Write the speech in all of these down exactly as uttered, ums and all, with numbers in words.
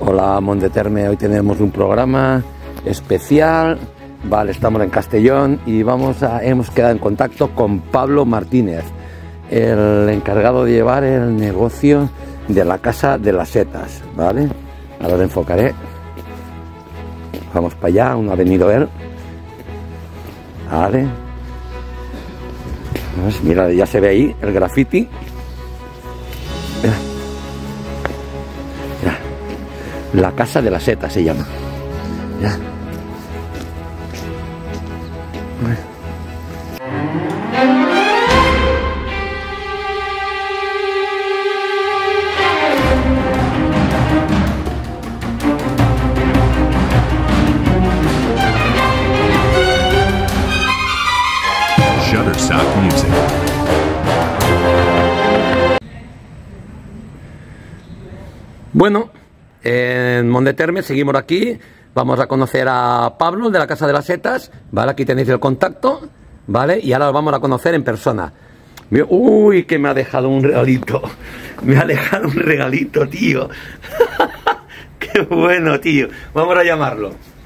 Hola Monte Terme, hoy tenemos un programa especial, vale, estamos en Castellón y vamos a, hemos quedado en contacto con Pablo Martínez, el encargado de llevar el negocio de la Casa de las Setas, ¿vale? Ahora lo enfocaré, vamos para allá, aún no ha venido él, vale, pues mira, ya se ve ahí el graffiti. Mira. Mira. La Casa de las Setas se llama. Mira. Shutterstock Music. Bueno, en Monte Terme seguimos aquí. Vamos a conocer a Pablo de la Casa de las Setas, ¿vale? Aquí tenéis el contacto, ¿vale? Y ahora lo vamos a conocer en persona. Uy, que me ha dejado un regalito. Me ha dejado un regalito, tío. Qué bueno, tío. Vamos a llamarlo.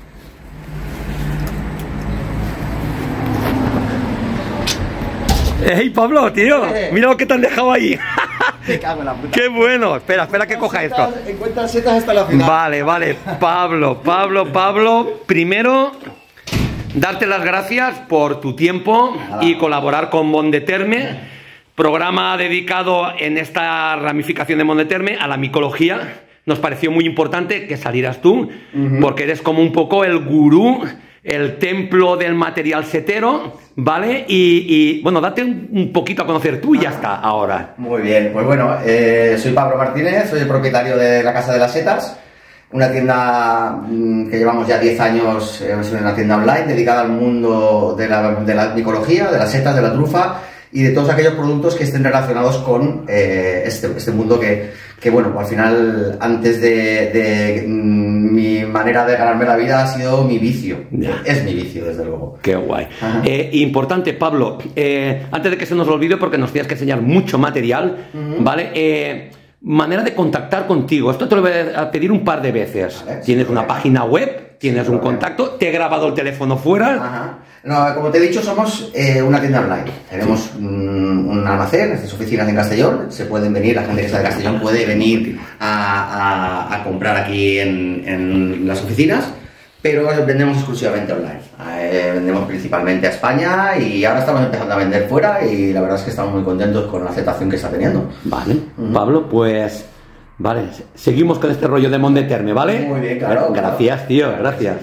¡Ey, Pablo, tío! Mira lo que te han dejado ahí. Me cago en la puta. ¡Qué bueno! Espera, espera que coja esto. Encuentra setas hasta la final. Vale, vale. Pablo, Pablo, Pablo. Primero, darte las gracias por tu tiempo y colaborar con Monte Terme. Programa dedicado en esta ramificación de Monte Terme a la micología. Nos pareció muy importante que salieras tú, uh-huh. porque eres como un poco el gurú, el templo del material setero, ¿vale? Y, y bueno, date un, un poquito a conocer tú y ya está, ahora. Muy bien, pues bueno, eh, soy Pablo Martínez, soy el propietario de la Casa de las Setas, una tienda mmm, que llevamos ya diez años, eh, es una tienda online dedicada al mundo de la, de la micología, de las setas, de la trufa y de todos aquellos productos que estén relacionados con eh, este, este mundo que, que, bueno, pues al final, antes de, de mm, mi manera de ganarme la vida ha sido mi vicio. Ya. Es mi vicio, desde luego. Qué guay. Eh, importante, Pablo, eh, antes de que se nos olvide, porque nos tienes que enseñar mucho material, uh-huh. ¿vale? Eh, manera de contactar contigo. Esto te lo voy a pedir un par de veces. Vale, tienes una página web, tienes un contacto, te he grabado el teléfono fuera. Ajá. No, como te he dicho, somos eh, una tienda online. Tenemos sí. un, un almacén, estas oficinas en Castellón. Se pueden venir, la gente que está de Castellón puede venir a, a, a comprar aquí en, en las oficinas, pero vendemos exclusivamente online. Eh, vendemos principalmente a España y ahora estamos empezando a vender fuera y la verdad es que estamos muy contentos con la aceptación que está teniendo. Vale, uh-huh. Pablo, pues... Vale, seguimos con este rollo de Monte Terme, ¿vale? Muy bien, claro. Gracias, claro. tío, gracias.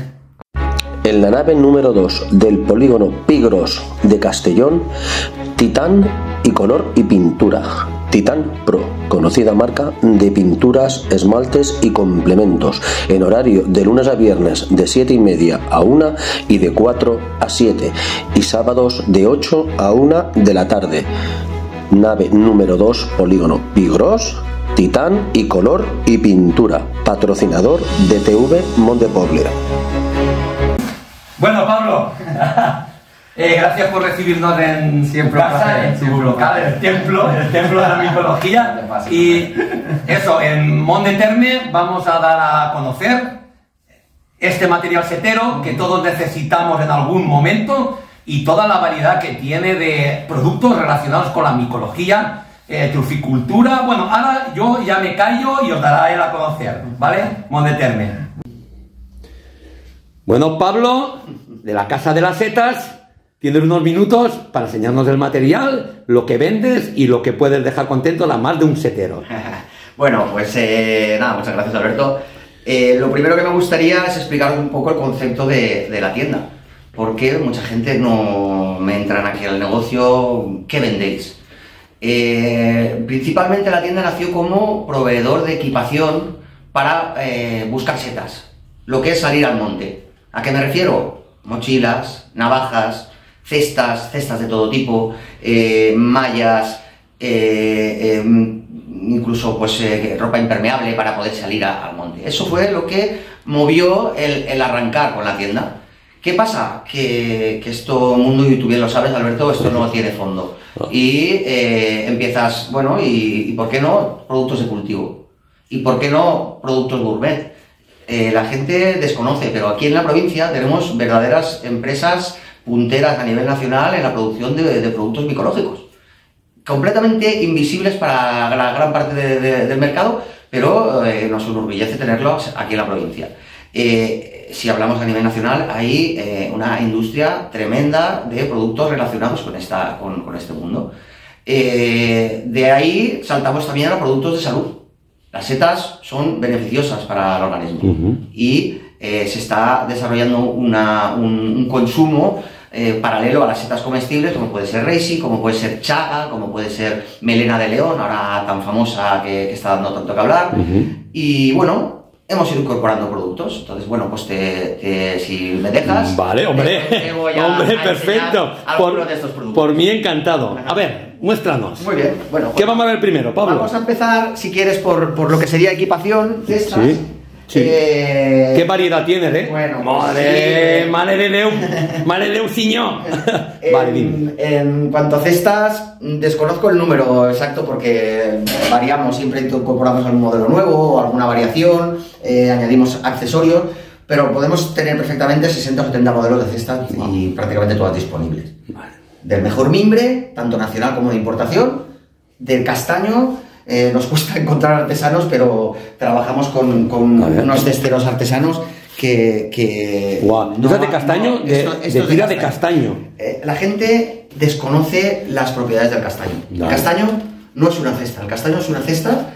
En la nave número dos del polígono Pigros de Castellón, Titán y color y pintura. Titán Pro, conocida marca de pinturas, esmaltes y complementos, en horario de lunes a viernes de siete y media a una y de cuatro a siete, y sábados de ocho a una de la tarde. Nave número dos, polígono Pigros, Titán y color y pintura, patrocinador de T V Montepobler. Bueno, Pablo, eh, gracias por recibirnos en siempre casa, en tu local, el templo, el templo de la micología. Y eso, en Monte Terme vamos a dar a conocer este material setero que todos necesitamos en algún momento y toda la variedad que tiene de productos relacionados con la micología, eh, truficultura. Bueno, ahora yo ya me callo y os dará él a conocer, ¿vale? Monte Terme. Bueno, Pablo, de la Casa de las Setas, tienes unos minutos para enseñarnos el material, lo que vendes y lo que puedes dejar contento a más de un setero. Bueno, pues eh, nada, muchas gracias, Alberto. Eh, lo primero que me gustaría es explicaros un poco el concepto de, de la tienda, porque mucha gente no me entran aquí al negocio. ¿Qué vendéis? Eh, principalmente la tienda nació como proveedor de equipación para eh, buscar setas, lo que es salir al monte. ¿A qué me refiero? Mochilas, navajas, cestas, cestas de todo tipo, eh, mallas, eh, eh, incluso pues eh, ropa impermeable para poder salir a, al monte. Eso fue lo que movió el, el arrancar con la tienda. ¿Qué pasa? Que, que esto mundo, y tú bien lo sabes, Alberto, esto no tiene fondo. Y eh, empiezas, bueno, y, y ¿por qué no? Productos de cultivo. ¿Y por qué no productos gourmet? Eh, la gente desconoce, pero aquí en la provincia tenemos verdaderas empresas punteras a nivel nacional en la producción de, de productos micológicos. Completamente invisibles para la gran parte de, de, del mercado, pero eh, nos enorgullece tenerlos aquí en la provincia. Eh, si hablamos a nivel nacional, hay eh, una industria tremenda de productos relacionados con, esta, con, con este mundo. Eh, de ahí saltamos también a productos de salud. Las setas son beneficiosas para el organismo uh-huh. y eh, se está desarrollando una, un, un consumo eh, paralelo a las setas comestibles, como puede ser reishi, como puede ser chaga, como puede ser melena de león, ahora tan famosa que, que está dando tanto que hablar. Uh-huh. Y bueno, hemos ido incorporando productos. Entonces, bueno, pues te, te, si me dejas... Vale, hombre, te, te voy a, hombre, a perfecto. Por, de estos productos. Por mí encantado. A ver, muéstranos. Muy bien. Bueno, ¿qué vamos a ver primero, Pablo? Vamos a empezar, si quieres, por, por lo que sería equipación de estas. Sí. Sí. Eh... ¿Qué variedad tienes, eh? Bueno, madre, sí. madre de Déu, madre de Déu, señor. Vale, dime. En cuanto a cestas, desconozco el número exacto porque variamos, siempre incorporamos algún modelo nuevo o alguna variación, eh, añadimos accesorios, pero podemos tener perfectamente sesenta o setenta modelos de cestas y prácticamente todas disponibles. Vale. Del mejor mimbre, tanto nacional como de importación, del castaño. Eh, nos cuesta encontrar artesanos, pero trabajamos con, con unos cesteros artesanos que... que wow. no, ¿es de castaño? No, de, esto, esto de tira de castaño. De castaño. Eh, la gente desconoce las propiedades del castaño. Vale. El castaño no es una cesta, el castaño es una cesta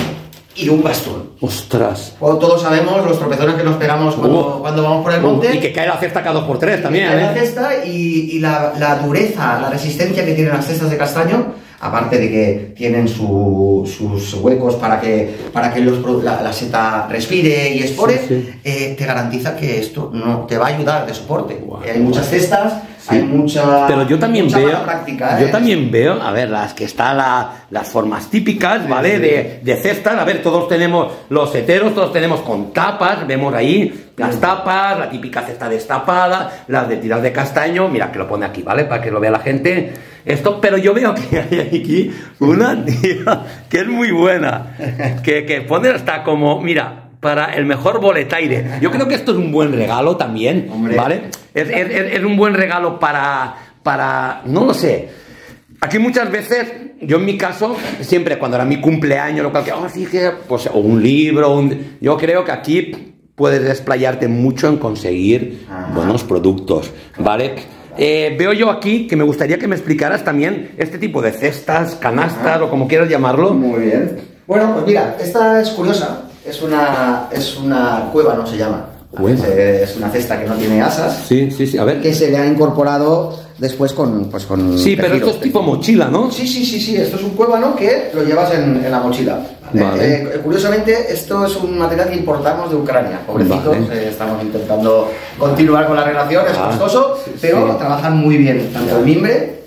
y un bastón. ¡Ostras! O todos sabemos los tropezones que nos pegamos cuando, uh, cuando vamos por el monte. Uh, y que cae la cesta cada dos por tres también. Cae ¿eh? la cesta y, y la, la dureza, la resistencia que tienen las cestas de castaño, aparte de que tienen su, sus huecos para que, para que los, la, la seta respire y espore, sí, sí. Eh, te garantiza que esto no te va a ayudar de soporte. Wow. Hay muchas cestas, sí. hay mucha, pero yo también mucha veo, práctica. Yo ¿eh? también veo, a ver, las que están la, las formas típicas, sí, ¿vale? Sí. De, de cestas, a ver, todos tenemos los seteros, todos tenemos con tapas, vemos ahí las tapas, la típica cesta destapada, las de tiras de castaño, mira que lo pone aquí, ¿vale? Para que lo vea la gente. Esto, pero yo veo que hay aquí una tía que es muy buena, que, que pone hasta como, mira, para el mejor boletaire. Yo creo que esto es un buen regalo también, hombre, ¿vale? Es, es, es un buen regalo para, para, no lo sé. Aquí muchas veces, yo en mi caso, siempre cuando era mi cumpleaños, lo cual, oh, sí, que, pues, o un libro, un, yo creo que aquí puedes desplayarte mucho en conseguir Ajá. buenos productos, ¿vale? Eh, veo yo aquí que me gustaría que me explicaras también este tipo de cestas, canastas Ajá. o como quieras llamarlo. Muy bien. Bueno, pues mira, esta es curiosa. Es una, es una cueva, no se llama. Cueva. Es una cesta que no tiene asas. Sí, sí, sí. A ver. Que se le ha incorporado después con, pues con sí, pero esto es tipo mochila, ¿no? Sí, sí, sí, sí. Esto es un cuébano que lo llevas en, en la mochila. ¿Vale? Vale. Eh, curiosamente, esto es un material que importamos de Ucrania. Pobrecitos, vale. eh, estamos intentando continuar con la relación, es ah, costoso, sí, pero sí. trabajan muy bien, tanto el mimbre,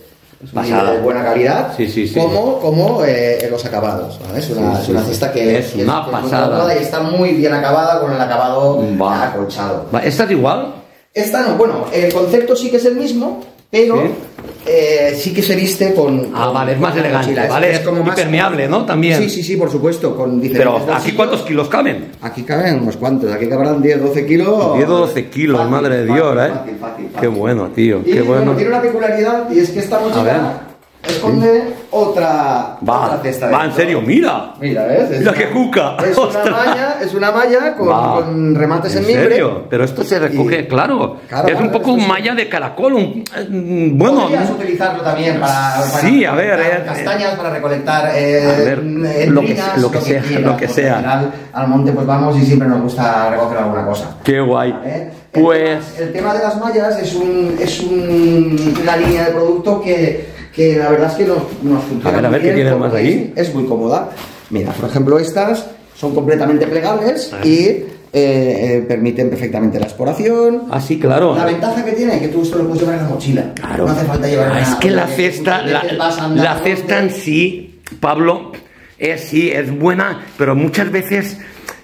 de buena calidad, sí, sí, sí. como, como eh, los acabados. ¿Vale? Es una, sí, sí, es una cesta que es, es una que pasada. Es y está muy bien acabada con el acabado Va. acolchado. Va. ¿Esta es igual? Esta no, bueno, el concepto sí que es el mismo, pero ¿sí? Eh, sí que se viste con... Ah, con, vale, es más elegante, mochila. ¿vale? Es, es como más impermeable, ¿no? También. Sí, sí, sí, por supuesto, con diferentes Pero, ¿aquí bolsillos. cuántos kilos caben? Aquí caben unos cuantos, aquí cabrán diez, doce kilos. diez, doce kilos, fácil, madre de Dios, fácil, ¿eh? Fácil, fácil, fácil. Qué bueno, tío, y, qué bueno. bueno. Tiene una peculiaridad y es que esta mochila esconde ¿sí? otra, va, otra cesta. Va, en serio, mira. Mira, ¿ves? Es mira una, qué cuca. Es una malla, es una malla con, con remates en, en mimbre. ¿En serio? Pero esto se recoge, y, claro, claro. Es claro, un poco un malla de caracol. Un, un, bueno. Podrías utilizarlo también para, para sí, a ver, eh, castañas, para recolectar eh, a ver, lo, que, lo, que lo que sea, quieras, lo que sea. Al final, al monte pues vamos y siempre nos gusta recoger alguna cosa. Qué guay. ¿Vale? Pues... El tema, el tema de las mallas es, un, es un, una línea de producto que... que la verdad es que nos, nos funciona. A ver, a ver, ¿qué tienes más ahí? Es muy cómoda. Mira, por ejemplo, estas son completamente plegables y eh, eh, permiten perfectamente la exploración. Ah, sí, claro. La ventaja que tiene es que tú esto lo puedes llevar en la mochila. Claro. No hace falta llevar ah, una... Es que la cesta, la, la cesta en sí, Pablo, es, sí, es buena, pero muchas veces...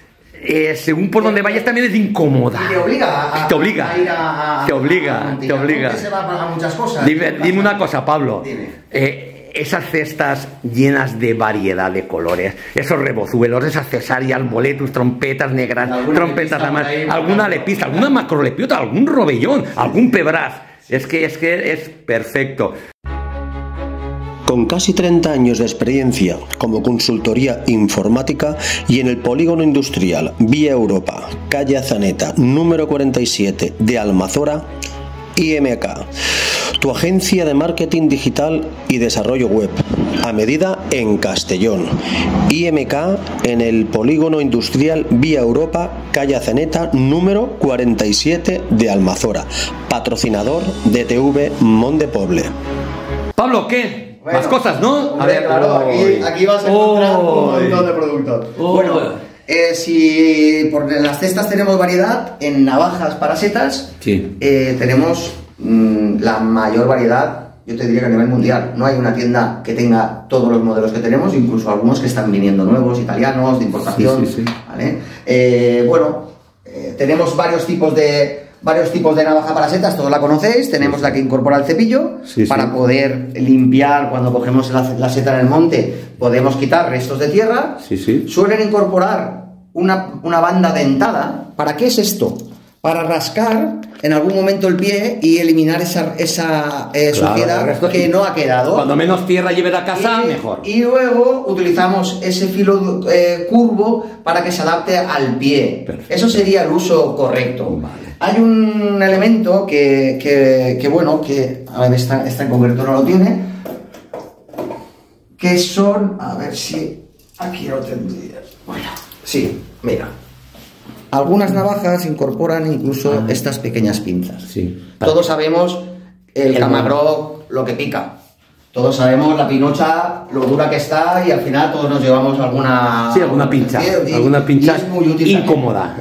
Eh, según por donde vayas también es incómoda. Y te obliga a, te obliga, a ir a, a te obliga, a, a te obliga. Se va a muchas cosas. Dime, dime una cosa, Pablo. Dime. Eh, esas cestas llenas de variedad de colores, esos rebozuelos, esas cesáreas, boletus, trompetas negras, trompetas amarillas, ahí, alguna lepista, alguna macrolepiota, algún robellón, algún pebraz. Es que, es que es perfecto. Con casi treinta años de experiencia como consultoría informática y en el polígono industrial Vía Europa, calle Azaneta, número cuarenta y siete de Almazora, I M K, tu agencia de marketing digital y desarrollo web, a medida en Castellón. I M K en el polígono industrial Vía Europa, calle Azaneta, número cuarenta y siete de Almazora, patrocinador de T V Mondepoble. Pablo, ¿qué? Bueno, más cosas, ¿no? Hombre, a ver, claro, aquí, aquí vas a encontrar oh, un montón de productos. Oh, bueno, eh, si por las cestas tenemos variedad, en navajas para setas sí. eh, tenemos mmm, la mayor variedad, yo te diría que a nivel mundial. No hay una tienda que tenga todos los modelos que tenemos, incluso algunos que están viniendo nuevos, italianos, de importación. Sí, sí, sí. ¿Vale? Eh, bueno, eh, tenemos varios tipos de... Varios tipos de navaja para setas, todos la conocéis. Tenemos sí, sí. la que incorpora el cepillo sí, para sí. poder limpiar cuando cogemos la, la seta en el monte. Podemos quitar restos de tierra. Sí, sí. Suelen incorporar una, una banda dentada. ¿Para qué es esto? Para rascar en algún momento el pie y eliminar esa, esa eh, claro, suciedad que no ha quedado. Cuando menos tierra lleves a casa, y, mejor. Y luego utilizamos ese filo eh, curvo para que se adapte al pie. Perfecto. Eso sería el uso correcto. Vale. Hay un elemento que, que, que bueno, que a ver, esta, esta en concreto no lo tiene, que son, a ver si aquí lo tendría. Bueno, sí, mira. Algunas navajas incorporan incluso ah, estas pequeñas pinzas. Sí. Todos sabemos el, el camagró, lo que pica. Todos sabemos la pinocha, lo dura que está, y al final todos nos llevamos alguna... Sí, alguna pincha. Y, alguna pincha y es muy útil incómoda.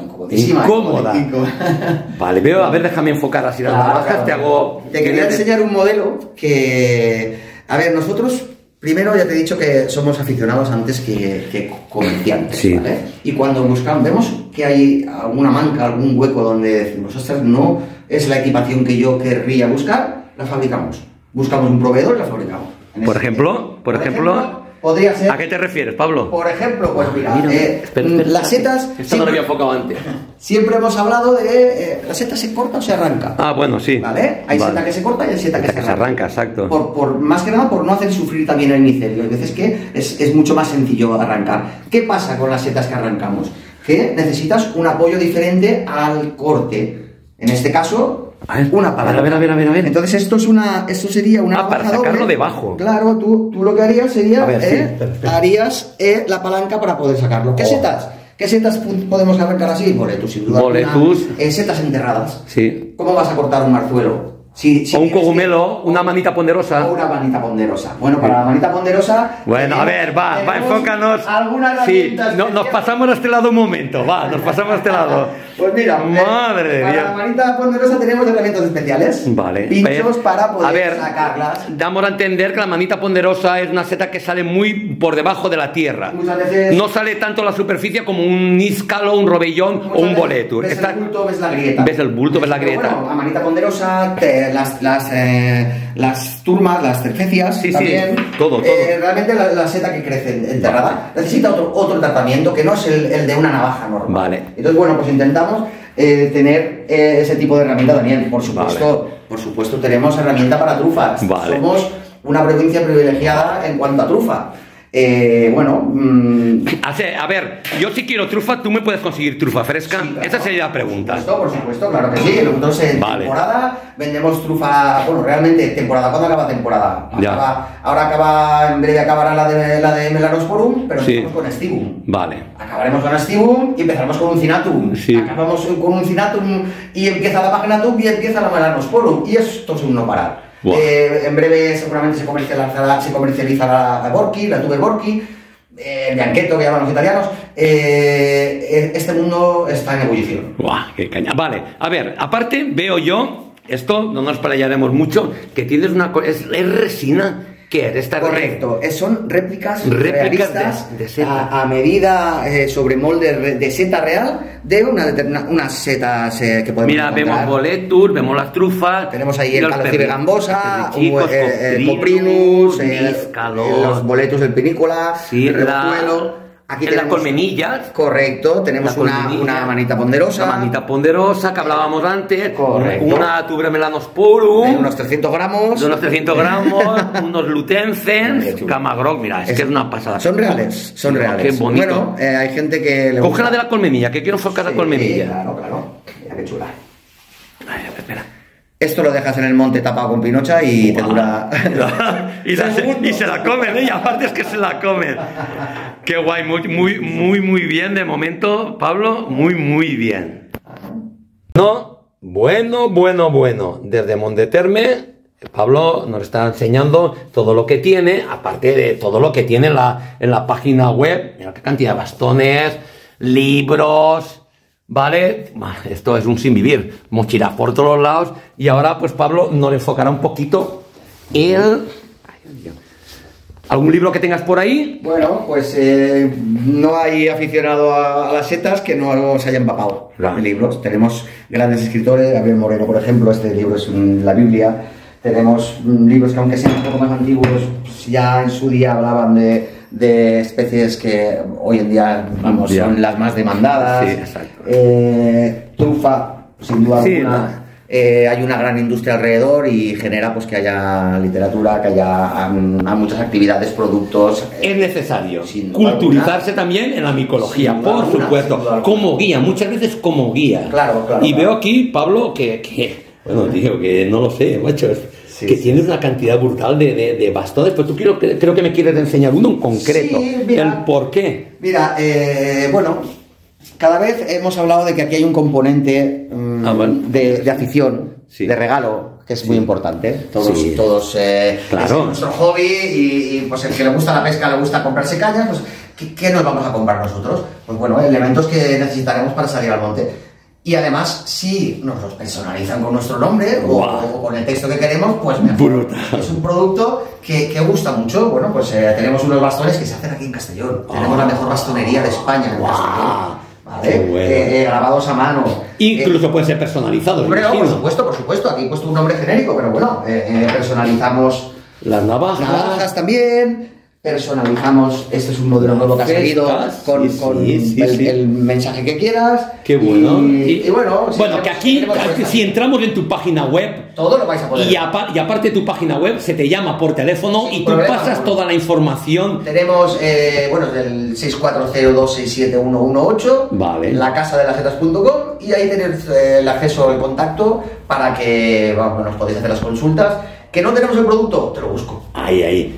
Incómoda. incómoda. Vale, veo, a ver, déjame enfocar así las navajas, claro. te hago... Te quería te... enseñar un modelo que... A ver, nosotros... Primero ya te he dicho que somos aficionados antes que, que comerciantes, sí. ¿vale? Y cuando buscamos, vemos que hay alguna manca, algún hueco donde decimos, ostras, no es la equipación que yo querría buscar, la fabricamos. Buscamos un proveedor y la fabricamos. Por ejemplo, por, por ejemplo, ejemplo, podría ser... ¿A qué te refieres, Pablo? Por ejemplo, pues mira, mira eh, espera, espera, las setas... Esto no lo había enfocado antes. Siempre hemos hablado de eh, la seta se corta o se arranca. Ah, bueno, sí. ¿Vale? Hay vale. seta que se corta y hay seta que, seta se, que arranca. se arranca. exacto. Por, por, más que nada por no hacer sufrir también el micelio. Hay veces que es, es mucho más sencillo arrancar. ¿Qué pasa con las setas que arrancamos? Que necesitas un apoyo diferente al corte. En este caso... A ver, una palanca. A ver, a ver, a ver, a ver. Entonces esto es una, esto sería una ah, para sacarlo doble. debajo. Claro, tú, tú lo que harías sería, ver, eh, sí, harías eh, la palanca para poder sacarlo. ¿Qué oh. setas? ¿Qué setas podemos arrancar así? Boletus, sin duda. Boletus. Eh, setas enterradas. Sí. ¿Cómo vas a cortar un marzuelo? Si, si o un cogumelo, que... una manita ponderosa. O una manita ponderosa. Bueno, para la manita ponderosa... Bueno, a ver, va, va, enfócanos. Algunas sí, no, nos pasamos a este lado un momento, va, nos pasamos a este lado. Pues mira, madre de eh, para Dios. la manita ponderosa tenemos herramientas especiales. Vale. Pinchos para poder a ver, sacarlas. Damos a entender que la manita ponderosa es una seta que sale muy por debajo de la tierra. Muchas veces... No sale tanto a la superficie como un níscalo, un robellón o un boletus. Ves Está... el bulto, ves la grieta. Ves el bulto, ves la grieta. Bueno, la manita ponderosa, te, las... las eh, las turmas, las terfecias, sí, también, sí, todo, todo. Eh, realmente la, la seta que crece enterrada necesita otro, otro tratamiento que no es el, el de una navaja normal. Vale. Entonces, bueno, pues intentamos eh, tener eh, ese tipo de herramienta también. Por supuesto, vale. por supuesto tenemos herramienta para trufas. Vale. Somos una provincia privilegiada en cuanto a trufa. Eh, bueno, mmm... a ver, yo si quiero trufa, ¿tú me puedes conseguir trufa fresca? Sí, claro. Esa sería la pregunta. Por supuesto, por supuesto, claro que sí. Nosotros en vale. temporada vendemos trufa, bueno, realmente temporada, ¿cuándo acaba temporada? Acaba, ahora acaba, en breve acabará la de, la de Melanosporum, pero sí. empezamos con Stivum. Vale. Acabaremos con Stivum y empezaremos con un Cinatum. Sí. Acabamos con un Cinatum y empieza la Pagnatum y empieza la Melanosporum. Y esto es un no parar. Eh, en breve seguramente se comercializará, se comercializa la, la Borki, la Tuber Borki, eh, el Bianchetto que llaman los italianos. Eh, este mundo está en ebullición. ¡Buah, qué caña! Vale, a ver, aparte veo yo, esto no nos playaremos mucho, que tienes una cosa, es, es resina. ¿Qué es? Esta Correcto, es- son réplicas, Réplicas realistas de- de seta. a, a medida eh, sobre molde re- de seta real de una determina- unas setas eh, que podemos Mira, encontrar. vemos boletus, vemos las trufas. Tenemos ahí y el los calocibe perri- gambosa, perrichicos, eh, eh, coprinus, coprinus, eh, níscalos, los boletos del pinícola, sí, el la- rebuzuelo. Aquí en las tenemos- colmenillas. Correcto, tenemos La una, colmenilla, una manita ponderosa. Una manita ponderosa que hablábamos antes. Correcto. Una tubermelanosporum. de unos trescientos gramos. De unos trescientos gramos, unos Qué lutencens, chulo. camagrog, mira, es, Es- que es una pasada. Son reales, son Qué reales. bonito. Bueno, eh, hay gente que le Coge gusta. la de la colmenilla, que quiero enfocar la Sí, colmenilla. Claro, claro. Mira qué chula. Ay, a ver, espera. Esto lo dejas en el monte tapado con pinocha y te dura. y, la- y se la comen, ¿eh? Y aparte es que se la comen. Qué guay, muy, muy, muy, muy bien de momento, Pablo, muy, muy bien. No, bueno, bueno, bueno. Desde Mondeterme, Pablo nos está enseñando todo lo que tiene, aparte de todo lo que tiene en la, en la página web. Mira qué cantidad de bastones, libros. ¿Vale? Bueno, esto es un sin vivir, mochilas por todos lados. Y ahora, pues Pablo nos enfocará un poquito el... Ay, Dios mío. ¿Algún libro que tengas por ahí? Bueno, pues eh, no hay aficionado a, a las setas que no se haya empapado Claro. en libros. Tenemos grandes escritores, Gabriel Moreno, por ejemplo, este libro es mm, la Biblia. Tenemos mm, libros que, aunque sean un poco más antiguos, pues ya en su día hablaban de, de especies que hoy en día, vamos, Ya. son las más demandadas. Sí, exacto. Eh, trufa, sin duda Sí, alguna. no. Eh, hay una gran industria alrededor y genera pues que haya literatura, que haya um, a muchas actividades, productos. Es necesario Sin duda culturizarse también en la micología, Sin duda por alguna, supuesto, sin duda alguna. como guía, muchas veces como guía. Claro, claro, Y claro. veo aquí, Pablo, que, que bueno, tío, que no lo sé, macho, es- Sí, que sí. tienes una cantidad brutal de, de, de bastones, pero tú quiero, que- creo que me quieres enseñar uno en concreto, Sí, mira. el por qué. Mira, eh, bueno, cada vez hemos hablado de que aquí hay un componente mm, Ah, bueno. de, de afición, Sí. de regalo, que es muy importante. Todos, Sí. todos eh, Claro. es nuestro hobby y, y, pues el que le gusta la pesca, le gusta comprarse cañas, pues ¿qué, qué nos vamos a comprar nosotros? Pues bueno, elementos que necesitaremos para salir al monte. Y además, si nos los personalizan con nuestro nombre o, Guau. o con el texto que queremos, pues mejor. Brutal. Es un producto que, que gusta mucho. Bueno, pues eh, tenemos unos bastones que se hacen aquí en Castellón. Tenemos la mejor bastonería de España en Guau. Castellón. ¿Vale? Qué bueno. Eh, eh, grabados a mano. Incluso Eh, puede ser personalizado, hombre, no, por imagino. supuesto, por supuesto. Aquí he puesto un nombre genérico, pero bueno, eh, eh, personalizamos Las navajas, navajas también. Personalizamos, este es un modelo nuevo que ha salido Pescas, con, sí, con sí, sí, el, sí. el mensaje que quieras. Qué bueno. Y, y bueno, sí, bueno, que tenemos- aquí, tenemos que puestas. si entramos en tu página web, Todo lo vais a poder y, ver. apa- y aparte de tu página web, se te llama por teléfono Sin y tú problema, pasas ¿no? toda la información. Tenemos, eh, bueno, el seis cuatro cero dos seis siete uno uno ocho, Vale. la casa de las setas punto com, y ahí tenéis eh, el acceso al contacto para que vamos, nos podéis hacer las consultas. Que no tenemos el producto, te lo busco. Ahí, ahí.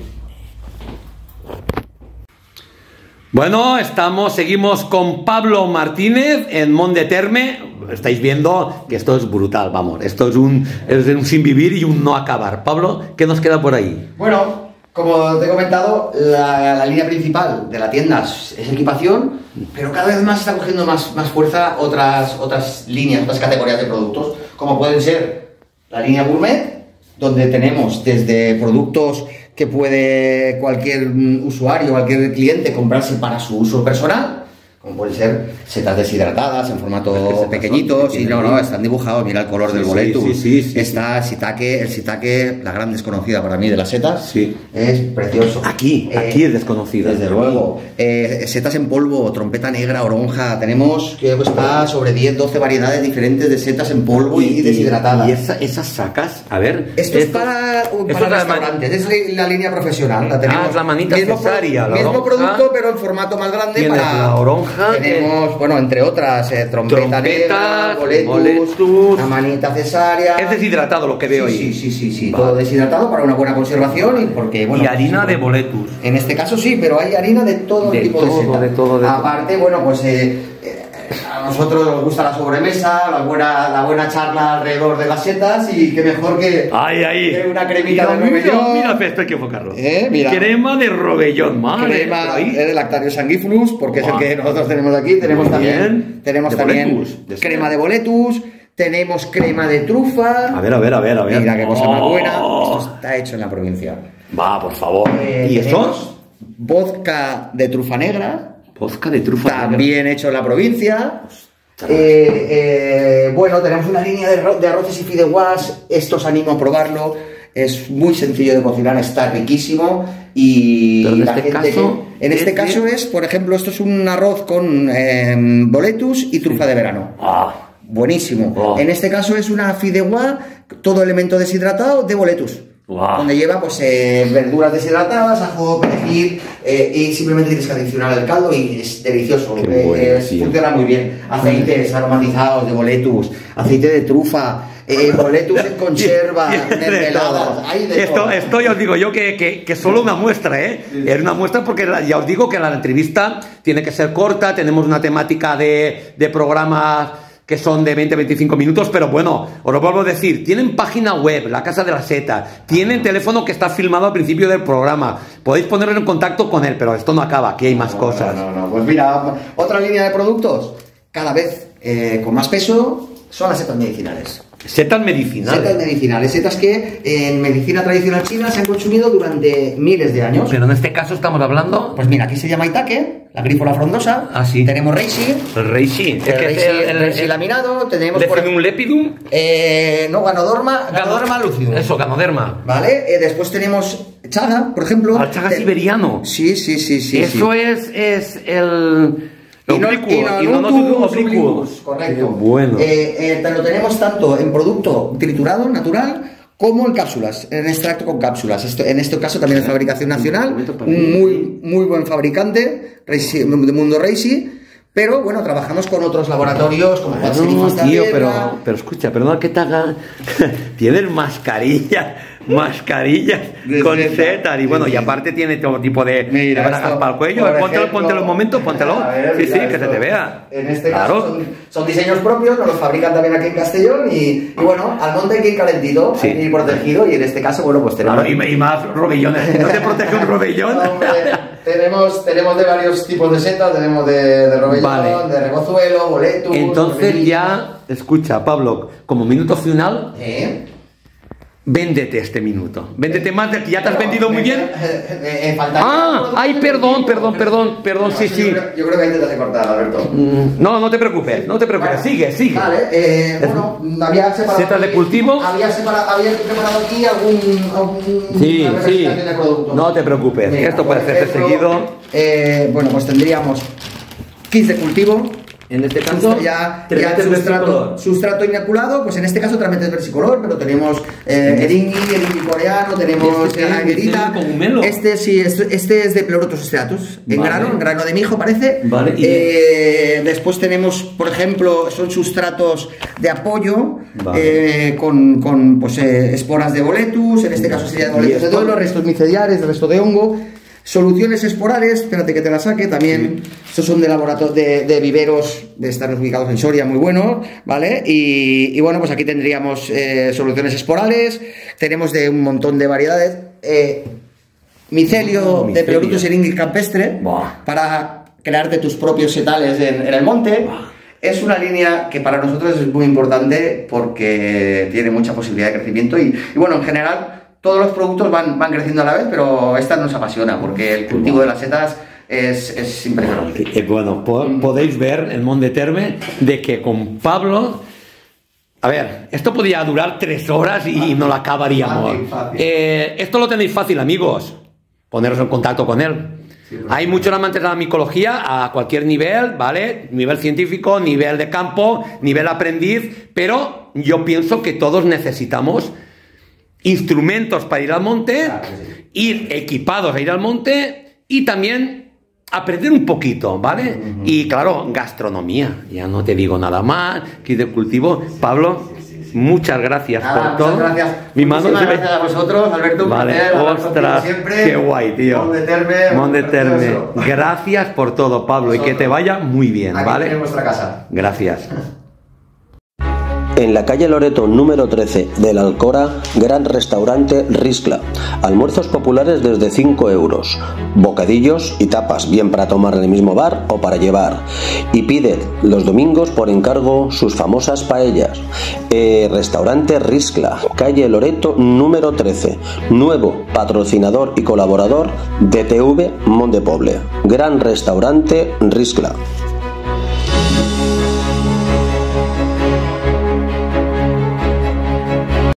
Bueno, estamos, seguimos con Pablo Martínez en Mondeterme. Estáis viendo que esto es brutal, vamos. Esto es un, es un sin vivir y un no acabar. Pablo, ¿qué nos queda por ahí? Bueno, como te he comentado, la, la línea principal de la tienda es, es equipación, pero cada vez más está cogiendo más, más fuerza otras, otras líneas, otras categorías de productos, como pueden ser la línea gourmet, donde tenemos desde productos que puede cualquier mm, usuario, cualquier cliente comprarse para su uso personal, como pueden ser setas deshidratadas en formato pequeñitos, y no, no, están dibujados, mira el color Sí, del sí, boletus. sí, sí, sí, Está shiitake, el shiitake, la gran desconocida para mí de las setas, Sí. es precioso. Aquí, Eh, aquí es desconocido. Desde luego. Eh, setas en polvo, trompeta negra, oronja, tenemos que está sobre diez, doce variedades diferentes de setas en polvo y, deshidratadas. Y esa- esas sacas, a ver. Esto es para, esto para es la restaurantes, es la línea profesional. La tenemos. Ah, es la manita mismo, cesárea, la mismo oronja. producto, pero en formato más grande. Tienes Para la oronja, tenemos, bueno, entre otras, eh, trompeta Trompetas, negra, boletus, boletus. la manita cesárea. Es deshidratado lo que veo sí, ahí. Sí, sí, sí, sí. Vale. Todo deshidratado para una buena conservación y porque, bueno. y harina pues, de boletus. en este caso sí, pero hay harina de todo De tipo todo, de seta. de todo, de Aparte, bueno, pues eh, eh, a nosotros nos gusta la sobremesa, la buena, la buena charla alrededor de las setas y qué mejor que, Ay, ahí. que una cremita de Mira, rovellón. Mira, mira, esto hay que enfocarlo. Eh, mira. Crema de rovellón, madre. Crema por ahí. eh, de Lactario Sanguiflux, porque Guau. es el que nosotros tenemos aquí. Tenemos Muy también, bien. tenemos De también boletus, de crema seda. de boletus, tenemos crema de trufa. A ver, a ver, a ver, a ver. Mira qué cosa más Oh. buena. Esto está hecho en la provincia. Va, por favor. Eh, ¿Y eso? tenemos vodka de trufa negra. Vodka de trufa negra. También hecho en la provincia. Eh, eh, bueno, tenemos una línea de, de arroces y fideuás. Esto os animo a probarlo. Es muy sencillo de cocinar, está riquísimo. Y Pero en la este gente caso, que, en este es caso de- es, por ejemplo, esto es un arroz con eh, boletus y trufa de verano. Ah, Buenísimo. Oh. En este caso es una fideuá, todo elemento deshidratado de boletus. Wow. Donde lleva pues eh, verduras deshidratadas, ajo, perejil, eh, y simplemente tienes que adicionar el caldo y es delicioso. Qué Eh, bueno, es- tío. funciona muy bien. Aceites aromatizados de boletus, aceite de trufa, eh, boletus en conserva, De todo. mermeladas, hay de Esto, todo. esto ya os digo yo que, que, que solo una muestra, ¿eh? Es una muestra porque la- ya os digo que la entrevista tiene que ser corta, tenemos una temática de, de programas que son de veinte a veinticinco minutos, pero bueno, os lo vuelvo a decir, tienen página web, La Casa de la Seta, tienen teléfono que está filmado al principio del programa, podéis ponerlo en contacto con él, pero esto no acaba, aquí hay más No, cosas. No, no, no. Pues mira, otra línea de productos, cada vez eh, con más peso, son las setas medicinales. Setas medicinales. Setas medicinales, setas que en medicina tradicional china se han consumido durante miles de años. Pero en este caso estamos hablando... Pues mira, aquí se llama Itaque, la grífola frondosa. Ah, sí. Tenemos Reishi, El reishi. el Reishi, el Reishi laminado. Tenemos por Lecidum lepidum. eh, no, Ganoderma, Ganoderma lucidum. Eso, ganoderma. ¿Vale? Eh, después tenemos Chaga, por ejemplo. Al chaga Te- siberiano. Sí, sí, sí, sí. Eso sí. es, es el... Ino- oblicuo, Inonuncus Inonuncus obliquus, obliquus. correcto. Qué bueno. Eh, eh, te lo tenemos tanto en producto triturado, natural, como en cápsulas, en extracto con cápsulas. Esto, en este caso también es fabricación nacional, un muy, muy buen fabricante, Reishi- de Mundo Reishi, pero bueno, trabajamos con otros laboratorios como No, Patsirifas tío, Taberna. pero, pero escucha, perdona que te haga... Tienes mascarillas, mascarillas De con seta. setas. Y bueno, Sí, y sí. aparte tiene todo tipo de, Mira, de bragas esto, para el cuello. por Póntelo, ejemplo, póntelo un momento, póntelo. a ver, Sí, sí, mira, que se esto, te vea. En este Claro. caso son, son diseños propios, nos los fabrican también aquí en Castellón y, y bueno, al monte hay que ir calentito, Sí. hay que ir protegido y en este caso, bueno, pues tenemos... Claro, y, y más robellones. ¿No te protege un robellón? Hombre, tenemos, tenemos de varios tipos de setas, tenemos de, de robellón, Vale. de rebozuelo, boletus... Entonces boletín. ya, escucha, Pablo, como minuto final, ¿Eh? véndete este minuto. Véndete más del que ya te has Bueno, vendido muy me- bien. eh, eh, eh, faltaría Ah, producto ay, de perdón, tipo. perdón, perdón, perdón, sí, Yo sí. creo- Yo creo que ahí te hace cortar, Alberto. Mm, No, no te preocupes, no te preocupes. Bueno, Sigue, sigue. Vale, eh, bueno, había separado. ¿Setas de aquí- cultivo? Había, separa- había preparado aquí algún. algún Sí, una sí. representación de producto. No te preocupes, Mira, esto por puede hacerse ejemplo, seguido. eh, bueno, pues tendríamos kits de cultivo. En este Sustra- ya, tres ya meses sustrato, versicolor. sustrato inoculado, pues en este caso tramentes versicolor, pero tenemos eh, eringi, eringi coreano, tenemos ¿Este qué? aguerita. ¿Este es cogumelo? Este sí, este, este es de Pleurotus striatus, en Vale. grano, en grano de mijo parece. Vale, y- Eh, después tenemos, por ejemplo, son sustratos de apoyo Vale. eh, con, con pues, eh, esporas de boletus, en este caso sería de boletus de esto? duelo, restos miceliares, de resto de hongo. Soluciones esporales, espérate que te la saque también. Estos son de laboratorio de, de viveros, de estar ubicados en Soria, muy buenos, ¿vale? Y, y bueno, pues aquí tendríamos eh, soluciones esporales, tenemos de un montón de variedades. Eh, micelio Oh, de micelio. Pleurotus eringis campestre, Buah. para crearte tus propios setales en, en el monte. Es una línea que para nosotros es muy importante porque tiene mucha posibilidad de crecimiento y, y bueno, en general todos los productos van, van creciendo a la vez, pero esta nos apasiona porque el cultivo de las setas es, es impresionante. Eh, Bueno, po- podéis ver en Mont de Terme de que con Pablo, a ver, esto podría durar tres horas y no lo acabaríamos. Fácil, fácil. Eh, esto lo tenéis fácil, amigos. Poneros en contacto con él. Hay muchos amantes de la micología a cualquier nivel, ¿vale? Nivel científico, nivel de campo, nivel aprendiz, pero yo pienso que todos necesitamos instrumentos para ir al monte, Claro que sí. ir equipados a ir al monte y también aprender un poquito, ¿vale? Y claro, gastronomía, ya no te digo nada más, kit de cultivo. Pablo, muchas gracias Nada, por muchas todo. gracias. Mi mano Muchísimas se ve- gracias a vosotros, Alberto. Un Vale, placer hablar contigo ostras, siempre. qué guay, tío. Mont de Terme, Mont de Terme. precioso. Gracias por todo, Pablo, y que te vaya muy bien, Aquí ¿vale? tenemos vuestra casa. Gracias. En la calle Loreto número trece de la Alcora, gran restaurante Riscla. Almuerzos populares desde cinco euros. Bocadillos y tapas, bien para tomar en el mismo bar o para llevar. Y pide los domingos por encargo sus famosas paellas. Eh, restaurante Riscla, calle Loreto número trece. Nuevo patrocinador y colaborador de T V Montepoble. Gran restaurante Riscla.